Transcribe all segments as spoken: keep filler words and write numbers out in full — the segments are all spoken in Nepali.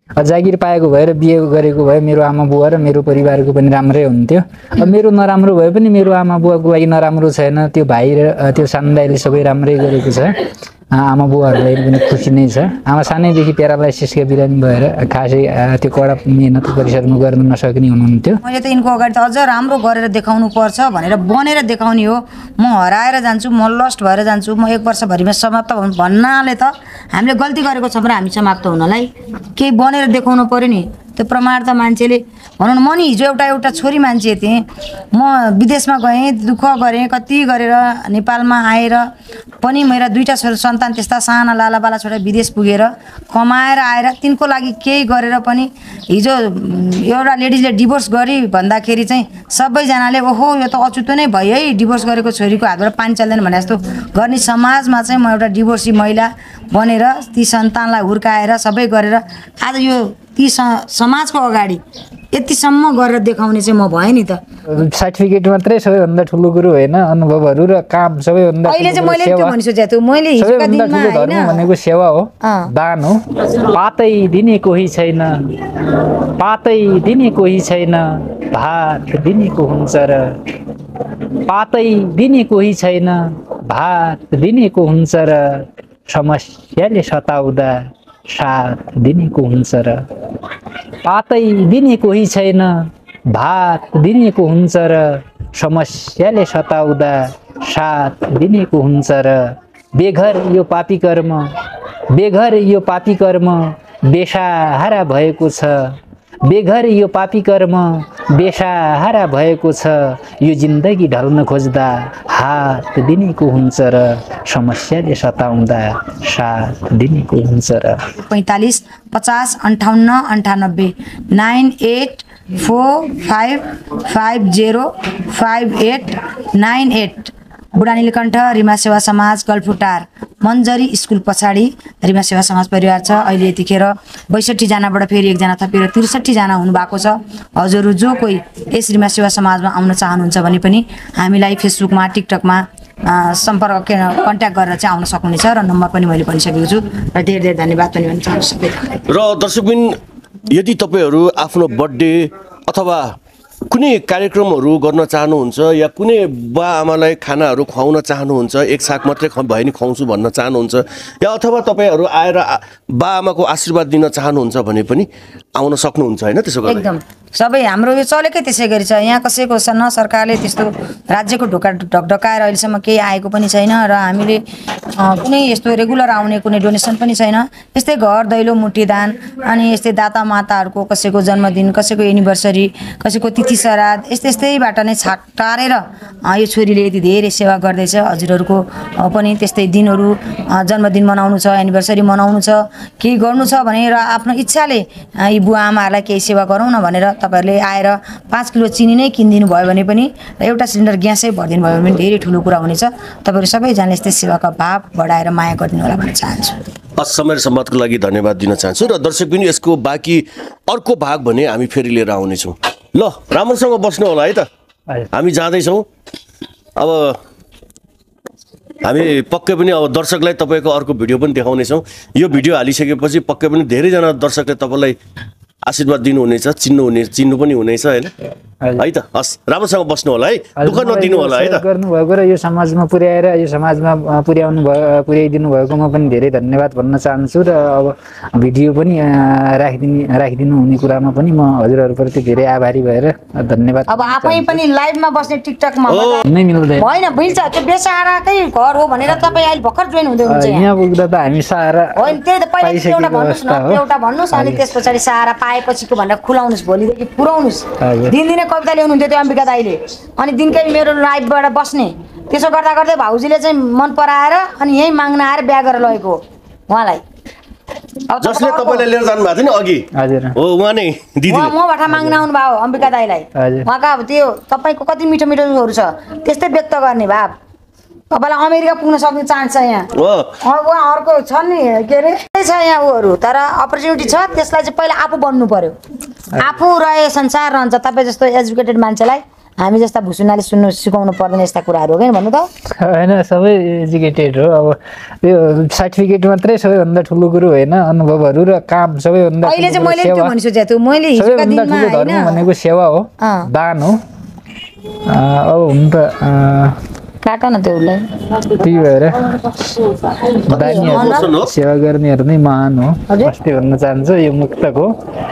जागिर पाएको भएर बिहे गरेको भए मेरो आमा बुवा र मेरो परिवारको पनि राम्रै हुन्थ्यो। अब मेरो नराम्रो भए पनि मेरो आमा बुवाको लागि नराम्रो छैन, त्यो भाइ र त्यो सानो दाइले सबै राम्रै गरेको छ। आमा बुवाहरूलाई पनि खुसी नै छ। आमा सानैदेखि प्यारालाइसिसका बिरामी भएर खासै त्यो कडा मेहनत परिश्रम गर्न नसक्ने हुनुहुन्थ्यो। मैले त यिनको अगाडि त अझ राम्रो गरेर देखाउनु पर्छ भनेर बनेर देखाउने हो। म हराएर जान्छु, म लस्ट भएर जान्छु, म एक वर्षभरिमा समाप्त हुन् भन्नाले त हामीले गल्ती गरेको छ भने हामी समाप्त हुनलाई केही बनेर देखाउनु पर्यो नि। त्यो प्रमाण त मान्छेले भनौँ न, म नि हिजो एउटा एउटा छोरी मान्छे थिएँ, म विदेशमा गएँ, दुःख गरेँ, कति गरेर नेपालमा आएर पनि मेरा दुईवटा छोरा सन्तान त्यस्ता साना लालाबाला छोरा विदेश पुगेर कमाएर आएर तिनको लागि केही गरेर पनि हिजो एउटा लेडिजले डिभोर्स गरी भन्दाखेरि चाहिँ सबैजनाले ओहो यो त अछुतो नै भयो है, डिभोर्स गरेको छोरीको हातबाट पानी चल्दैन भने जस्तो गर्ने समाजमा चाहिँ म एउटा डिभोर्सी महिला बनेर ती सन्तानलाई हुर्काएर सबै गरेर आज यो ती समाजको अगाडि यतिसम्म गरेर देखाउने चाहिँ म भएँ नि त। सर्टिफिकेट मात्रै सबैभन्दा ठुलो कुरो होइन, अनुभवहरू र काम सबैभन्दा अहिले चाहिँ मैले त्यो भनिसकेको छु। मैले हिजोका दिनमा धर्म भनेको सेवा हो, दान हो। पातै दिने कोही छैन, पातै दिने कोही छैन, भात दिनेको हुन्छ र पातै दिने कोही छैन, भात दिनेको हुन्छ र समस्याले सताउँदा साथ दिनेको हुन्छ र पातै दिने कोही छैन, भात दिनेको हुन्छ र समस्याले सताउँदा साथ दिनेको हुन्छ र बेघर यो पापी कर्म, बेघर यो पापी कर्म बेसहारा भएको छ, बेघर यो पापी कर्म बेसहारा भएको छ, यो जिन्दगी ढल्न खोज्दा हात दिनेको हुन्छ र समस्याले सताउँदा साथ दिनेको हुन्छ र। पैँतालिस पचास अन्ठाउन्न अन्ठानब्बे nine eight four five five zero five eight nine eight. Budhanilkantha Rima सेवा समाज गल्फुटार मन्जरी स्कुल पछाडि रिमा सेवा समाज परिवार छ। अहिले यतिखेर बैसठी जनाबाट फेरि एकजना थपेर त्रिसठी जना हुनुभएको छ। हजुरहरू जो कोही यस रिमा सेवा समाजमा आउन चाहनुहुन्छ भने पनि हामीलाई फेसबुकमा टिकटकमा सम्पर्क कन्ट्याक्ट गरेर चाहिँ आउन सक्नुहुनेछ र नम्बर पनि मैले भनिसकेको छु र धेरै धेरै धन्यवाद पनि भन्न चाहन्छु सबैलाई। र दर्शकबिन यदि तपाईँहरू आफ्नो बर्थडे अथवा कुनै कार्यक्रमहरू गर्न चाहनुहुन्छ या कुनै बा आमालाई खानाहरू खुवाउन चाहनुहुन्छ, एक साग मात्रै भए नि खुवाउँछु भन्न चाहनुहुन्छ या अथवा तपाईँहरू आएर बा आमाको आशीर्वाद दिन चाहनुहुन्छ भने पनि आउन सक्नुहुन्छ होइन? त्यसो गर्दा एकदम सबै हाम्रो यो चलेकै त्यसै गरी छ। यहाँ कसैको न सरकारले त्यस्तो राज्यको ढोका ढकढकाएर अहिलेसम्म केही आएको पनि छैन र हामीले कुनै यस्तो रेगुलर आउने कुनै डोनेसन पनि छैन। यस्तै घर दैलो मुठीदान अनि यस्तै दाता माताहरूको कसैको जन्मदिन, कसैको एनिभर्सरी, कसैको तिथि श्राद्ध यस्तै यस्तैबाट नै छाक टारेर यो छोरीले यति धेरै सेवा गर्दैछ। हजुरहरूको पनि त्यस्तै दिनहरू जन्मदिन मनाउनु छ, एनिभर्सरी मनाउनु छ, केही गर्नु छ भने र आफ्नो इच्छाले यी बुवा आमाहरूलाई केही सेवा गरौँ न भनेर तपाईँहरूले आएर पाँच किलो चिनी नै किनिदिनु भयो भने पनि र एउटा सिलिन्डर ग्यासै भरिदिनु भयो भने धेरै ठुलो कुरा हुनेछ। तपाईँहरू सबैजनाले यस्तै सेवाका भाव बढाएर माया गरिदिनु होला भन्न चाहन्छु। हस्, समय र सम्वादको लागि धन्यवाद दिन चाहन्छु र दर्शक पनि यसको बाँकी अर्को भाग भने हामी फेरि लिएर आउनेछौँ। ल, राम्रोसँग बस्नु होला है त, हामी जाँदैछौँ। अब हामी पक्कै पनि अब दर्शकलाई तपाईँको अर्को भिडियो पनि देखाउनेछौँ। यो भिडियो हालिसकेपछि पक्कै पनि धेरैजना दर्शकले तपाईँलाई आशीर्वाद दिनुहुनेछ, चिन्नुहुने चिन्नु पनि हुनेछ होइन है त? हस्, राम्रोसँग बस्नु होला है, दुःख नदिनु होला है त। गर्नुभएको र यो समाजमा पुर्याएर यो समाजमा पुर्याउनु भयो पुर्याइदिनु भएकोमा पनि धेरै धन्यवाद भन्न चाहन्छु र अब भिडियो पनि राखिदिने राखिदिनु हुने कुरामा पनि म हजुरहरूप्रति धेरै आभारी भएर धन्यवाद। अब आफै पनि लाइभमा बस्ने टिकटकमा नै मिल्दैन होइन, बुझ्छ त्यो बेसहाराकै घर हो भनेर तपाईँ अहिले भर्खर जोइन हुँदै हुन्छ। यहाँ पुग्दा त हामी सहारा होइन, त्यही त पहिला एउटा भन्नुहोस् न, एउटा भन्नुहोस् अनि त्यस पछाडि सहारा पाएपछिको भनेर खुलाउनुहोस्, भोलिदेखि पुऱ्याउनुहोस्। दिनदिनै कविता ल्याउनुहुन्थ्यो त्यो अम्बिका दाइले, अनि दिनकै मेरो लाइभबाट बस्ने, त्यसो गर्दा गर्दै भाउजूले चाहिँ मन पराएर अनि यहीँ माग्न आएर बिहा गरेर लगेको उहाँलाई। जसले तपाईँलाई लिएर जानु भएको थियो नि अघि, हजुर हो उहाँ नै दिदी, मबाट माग्न आउनु भयो अम्बिका दाइलाई। उहाँका अब त्यो तपाईँको कति मिठो मिठोहरू छ त्यस्तै व्यक्त गर्ने भाव। तपाईँलाई अमेरिका पुग्न सक्ने चान्स छ यहाँ। उहाँ अर्को छ नि के अरे छ यहाँ उहरू, तर अपर्च्युनिटी छ, त्यसलाई चाहिँ पहिला आफू बन्नु पर्यो। आफू रहे संसार रहन्छ। तपाईँ जस्तो एजुकेटेड मान्छेलाई हामी जस्ता भुसुनाले सुन्नु सिकाउनु पर्दैन यस्ता कुराहरू हो कि भन्नु त होइन सबै एजुकेटेड हो अब त्यो सर्टिफिकेट मात्रै सबैभन्दा ठुलो कुरो होइन अनुभवहरू र काम सबैभन्दा अहिले चाहिँ मैले त्यो भनि सोचेको छु मैले हिजोका सबैभन्दा दिनमा ठुलो धर्म हैन भनेको सेवा हो दान हो अब हुन त काट न त्यो उसलाई त्यही भएर दानीहरू सेवा गर्नेहरू नै महान हो अस्ति भन्न चाहन्छु यो मुक्तक हो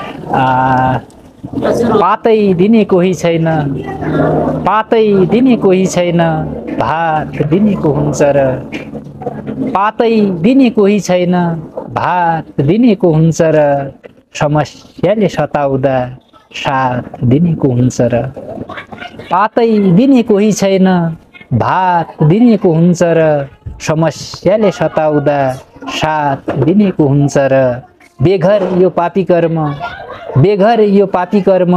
पातै दिने कोही छैन पातै दिने कोही छैन भात दिनेको हुन्छ र पातै दिने कोही छैन भात दिनेको हुन्छ र समस्याले सताउँदा साथ दिनेको हुन्छ र पातै दिने कोही छैन भात दिनेको हुन्छ र समस्याले सताउँदा साथ दिनेको हुन्छ र बेघर यो पापी कर्म बेघर यो पापी कर्म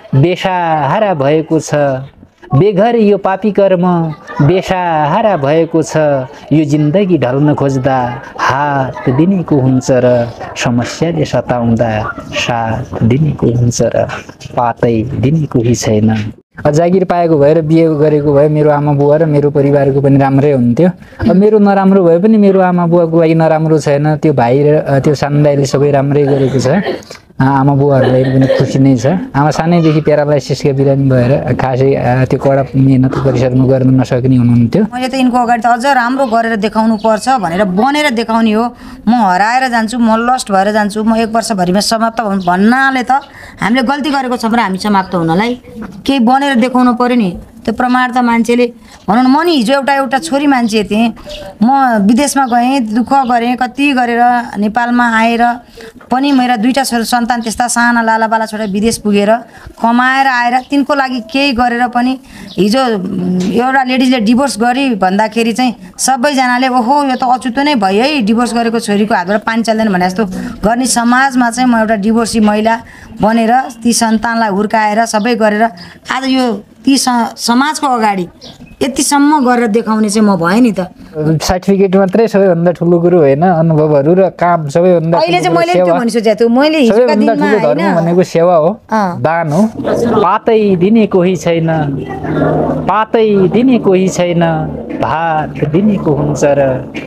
बेसहारा भएको छ बेघर यो पापी कर्म बेसहारा भएको छ यो जिन्दगी ढल्न खोज्दा हात दिनेको हुन्छ र समस्याले सताउँदा साथ दिनेको हुन्छ र पातै दिनेको ही छैन जागिर पाएको भएर बिहे गरेको भए मेरो आमा बुवा र मेरो परिवारको पनि राम्रै हुन्थ्यो अब मेरो नराम्रो भए पनि मेरो आमा बुवाको लागि नराम्रो छैन त्यो भाइ र त्यो सानो दाइले सबै राम्रै गरेको छ आमा बुवाहरूलाई पनि खुसी नै छ आमा सानैदेखि प्यारालाइसिसका बिरामी भएर खासै त्यो कडा मेहनत परिश्रम गर्न नसक्ने हुनुहुन्थ्यो मैले त यिनको अगाडि त अझ राम्रो गरेर देखाउनु पर्छ भनेर बनेर देखाउने हो म हराएर जान्छु म लस्ट भएर जान्छु म एक वर्षभरिमा समाप्त भन्नाले त हामीले गल्ती गरेको छौँ र हामी समाप्त हुनलाई केही बनेर देखाउनु पर्यो नि त्यो प्रमाण त मान्छेले भनौँ न म नि हिजो एउटा एउटा छोरी मान्छे थिएँ म विदेशमा गएँ दुःख गरेँ कति गरेर नेपालमा आएर पनि मेरो दुईवटा छोरा सन्तान त्यस्ता साना लालाबाला छोरा विदेश पुगेर कमाएर आएर तिनको लागि केही गरेर पनि हिजो एउटा लेडिजले डिभोर्स गरी भन्दाखेरि चाहिँ सबैजनाले ओहो यो त अछुतो नै भयो है डिभोर्स गरेको छोरीको हातबाट पानी चल्दैन भने जस्तो गर्ने समाजमा चाहिँ म एउटा डिभोर्सी महिला बनेर ती सन्तानलाई हुर्काएर सबै गरेर आज यो ती समाजको अगाडि यतिसम्म गरेर देखाउने चाहिँ म भएँ नि त सर्टिफिकेट मात्रै सबैभन्दा ठुलो कुरो होइन अनुभवहरू र काम सबैभन्दा अहिले चाहिँ मैले त्यो भनि सोचेको छु मैले हिजोका दिनमा धर्म भनेको सेवा हो दान हो पातै दिने कोही छैन पातै दिने कोही छैन भात दिनेको हुन्छ र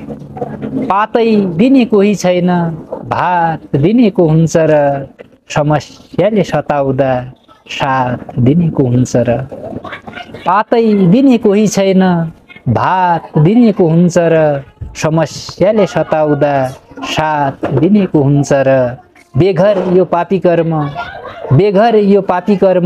पातै दिने कोही छैन भात दिनेको हुन्छ र समस्याले सताउँदा साथ दिनेको हुन्छ र पातै दिने कोही छैन भात दिनेको हुन्छ र समस्याले सताउँदा साथ दिनेको हुन्छ र बेघर यो पापी कर्म बेघर यो पापी कर्म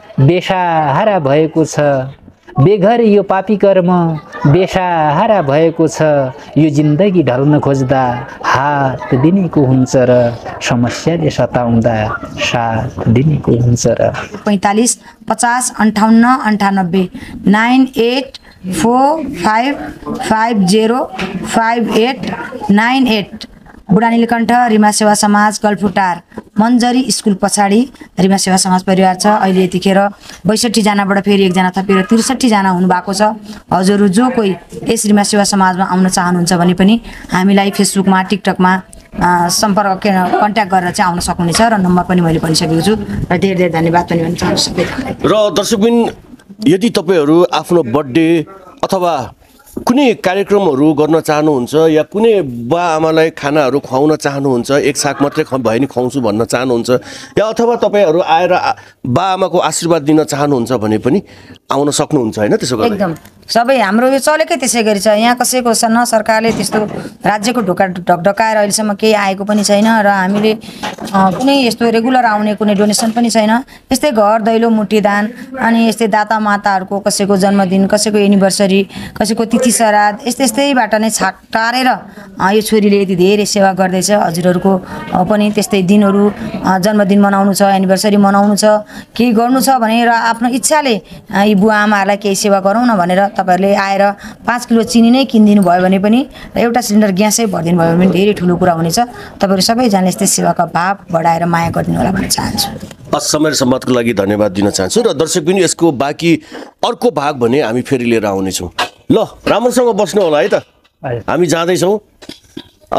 बेसहारा भएको छ बेघर यो पापी कर्म बेसहारा भएको छ यो जिन्दगी ढल्न खोज्दा हात दिनेको हुन्छ र समस्याले सताउँदा साथ दिनेको हुन्छ र पैँतालिस पचास अन्ठाउन्न अन्ठानब्बे nine eight four five five zero five eight nine eight Budhanilkantha Rima सेवा समाज गल्फुटार मन्जरी स्कुल पछाडि रिमा सेवा समाज परिवार छ अहिले यतिखेर बैसठी जनाबाट फेरि एकजना थपेर त्रिसठी जना हुनुभएको छ हजुरहरू जो कोही यस रिमा सेवा समाजमा आउन चाहनुहुन्छ भने पनि हामीलाई फेसबुकमा टिकटकमा सम्पर्क कन्ट्याक्ट गरेर चाहिँ आउन सक्नुहुनेछ र नम्बर पनि मैले भनिसकेको छु र धेरै धेरै धन्यवाद पनि भन्न चाहन्छु सबैजनालाई र दर्शकबिन यदि तपाईँहरू आफ्नो बर्थडे अथवा कुनै कार्यक्रमहरू गर्न चाहनुहुन्छ या कुनै बा आमालाई खानाहरू खुवाउन चाहनुहुन्छ एक साग मात्रै भयो नि खुवाउँछु भन्न चाहनुहुन्छ या अथवा तपाईँहरू आएर बा आमाको आशीर्वाद दिन चाहनुहुन्छ भने पनि आउन सक्नुहुन्छ होइन त्यसो गर्दा एकदम सबै हाम्रो यो चलेकै त्यसै गरी छ यहाँ कसैको न सरकारले त्यस्तो राज्यको ढोका ढकढकाएर अहिलेसम्म केही आएको पनि छैन र हामीले कुनै यस्तो रेगुलर आउने कुनै डोनेसन पनि छैन यस्तै घर दैलो मुठीदान अनि यस्तै दाता माताहरूको कसैको जन्मदिन कसैको एनिभर्सरी कसैको तिथि श्राद्ध यस्तै यस्तैबाट नै छाटारेर यो छोरीले यति धेरै सेवा गर्दैछ हजुरहरूको पनि त्यस्तै दिनहरू जन्मदिन मनाउनु छ एनिभर्सरी मनाउनु छ केही गर्नु छ भनेर आफ्नो इच्छाले यी बुवा आमाहरूलाई केही सेवा गरौँ न भनेर तपाईहरुले आएर पाँच किलो चिनी नै किनिदिनु भयो भने पनि र एउटा सिलिन्डर ग्यासै भरिदिनु भयो भने धेरै ठुलो कुरा हुनेछ तपाईहरु सबैजनाले यस्तै सेवाका भाव बढाएर माया गरिदिनु होला भन्न चाहन्छु समय र सम्वादको लागि धन्यवाद दिन चाहन्छु र दर्शक पनि यसको बाँकी अर्को भाग भने हामी फेरि लिएर आउने छौं ल राम्रोसँग बस्नु होला है त हामी जाँदै छौं अब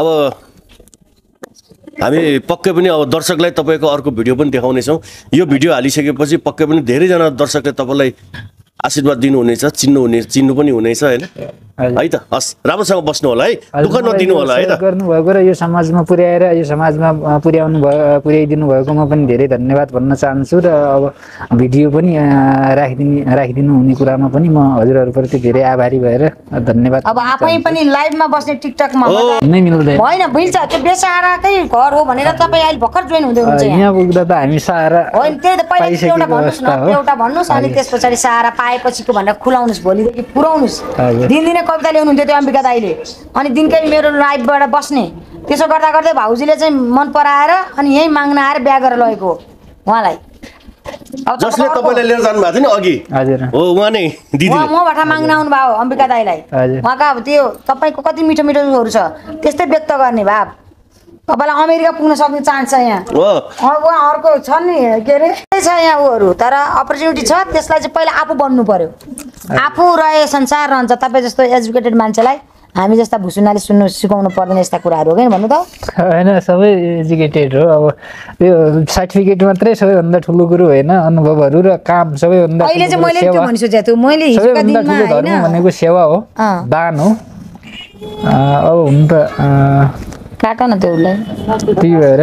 हामी पक्कै पनि अब दर्शकलाई तपाईको अर्को भिडियो पनि देखाउने छौं यो भिडियो हालिसकेपछि पक्कै पनि धेरै जना दर्शकले तपाईलाई आशीर्वाद दिनुहुनेछ, चिन्नुहुने चिन्नु पनि हुनेछ होइन है त। हस्, राम्रोसँग बस्नु होला है, दुःख नदिनु होला है त। गर्नुभएको र यो समाजमा पुर्याएर यो समाजमा पुर्याउनु भयो पुर्याइदिनु भएकोमा पनि धेरै धन्यवाद भन्न चाहन्छु। र अब भिडियो पनि राखिदिने राखिदिनु हुने कुरामा पनि म हजुरहरूप्रति धेरै आभारी भएर धन्यवाद। अब आफै पनि लाइभमा बस्ने टिकटकमा नै मिल्दैन होइन, मिल्छ। त्यो बेसहाराकै घर हो भनेर तपाईँ अहिले भर्खर जोइन हुँदै हुनुहुन्छ यहाँ पुग्दा त हामी सहारा होइन। त्यही त पहिला एउटा भन्नुहोस् न, एउटा भन्नुहोस् अनि त्यस पछाडि सहारा पाएपछिको भनेर खुलाउनुहोस्, भोलिदेखि पुऱ्याउनुहोस्। दिनदिनै कविता ल्याउनुहुन्थ्यो त्यो अम्बिका दाइले, अनि दिनकै मेरो लाइभबाट बस्ने। त्यसो गर्दा गर्दै भाउजूले चाहिँ मन पराएर अनि यहीँ माग्न आएर बिहा गरेर लगेको उहाँलाई। जसले तपाईँलाई लिएर जानुभएको थियो नि अघि, हजुर हो उहाँ नै दिदी मबाट माग्न आउनु भयो अम्बिका दाइलाई। उहाँका अब त्यो तपाईँको कति मिठो मिठोहरू छ त्यस्तै व्यक्त गर्ने भाव। तपाईँलाई अमेरिका पुग्न सक्ने चान्स छ यहाँ। उहाँ अर्को छ नि के अरे छ यहाँ उहरू, तर अपर्च्युनिटी छ, त्यसलाई चाहिँ पहिला आफू बन्नु पर्यो। आफू रहे संसार रहन्छ। तपाईँ जस्तो एजुकेटेड मान्छेलाई हामी जस्ता भुसुनाले सुन्नु सिकाउनु पर्दैन यस्ता कुराहरू, हो कि भन्नु त? होइन, सबै एजुकेटेड हो। अब त्यो सर्टिफिकेट मात्रै सबैभन्दा ठुलो कुरो होइन, अनुभवहरू र काम सबैभन्दा अहिले चाहिँ मैले त्यो भनिसकेको छु। मैले हिजोका सबैभन्दा दिनमा ठुलो धर्म भनेको सेवा हो, दान हो। अब हुन त काट न त्यो उसलाई, त्यही भएर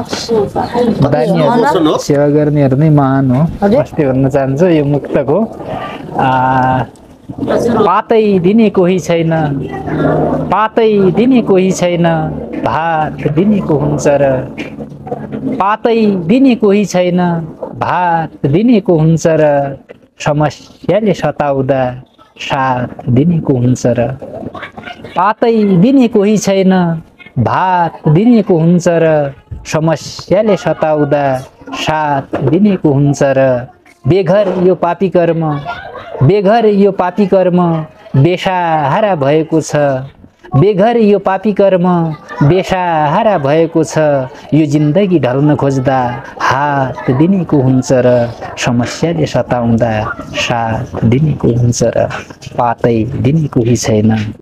दानीहरू सेवा गर्नेहरू नै महान हो अस्ति भन्न चाहन्छु। यो मुक्तक हो। पातै दिने कोही छैन, पातै दिने कोही छैन, भात दिनेको हुन्छ र पातै दिने कोही छैन, भात दिनेको हुन्छ र समस्याले सताउँदा साथ दिनेको हुन्छ र पातै दिने कोही छैन, भात दिनेको हुन्छ र समस्याले सताउँदा साथ दिनेको हुन्छ र बेघर यो पापी कर्म, बेघर यो पापी कर्म बेसहारा भएको छ, बेघर यो पापी कर्म बेसहारा भएको छ, यो जिन्दगी ढल्न खोज्दा हात दिनेको हुन्छ र समस्याले सताउँदा साथ दिनेको हुन्छ र पातै दिनेको ही छैन।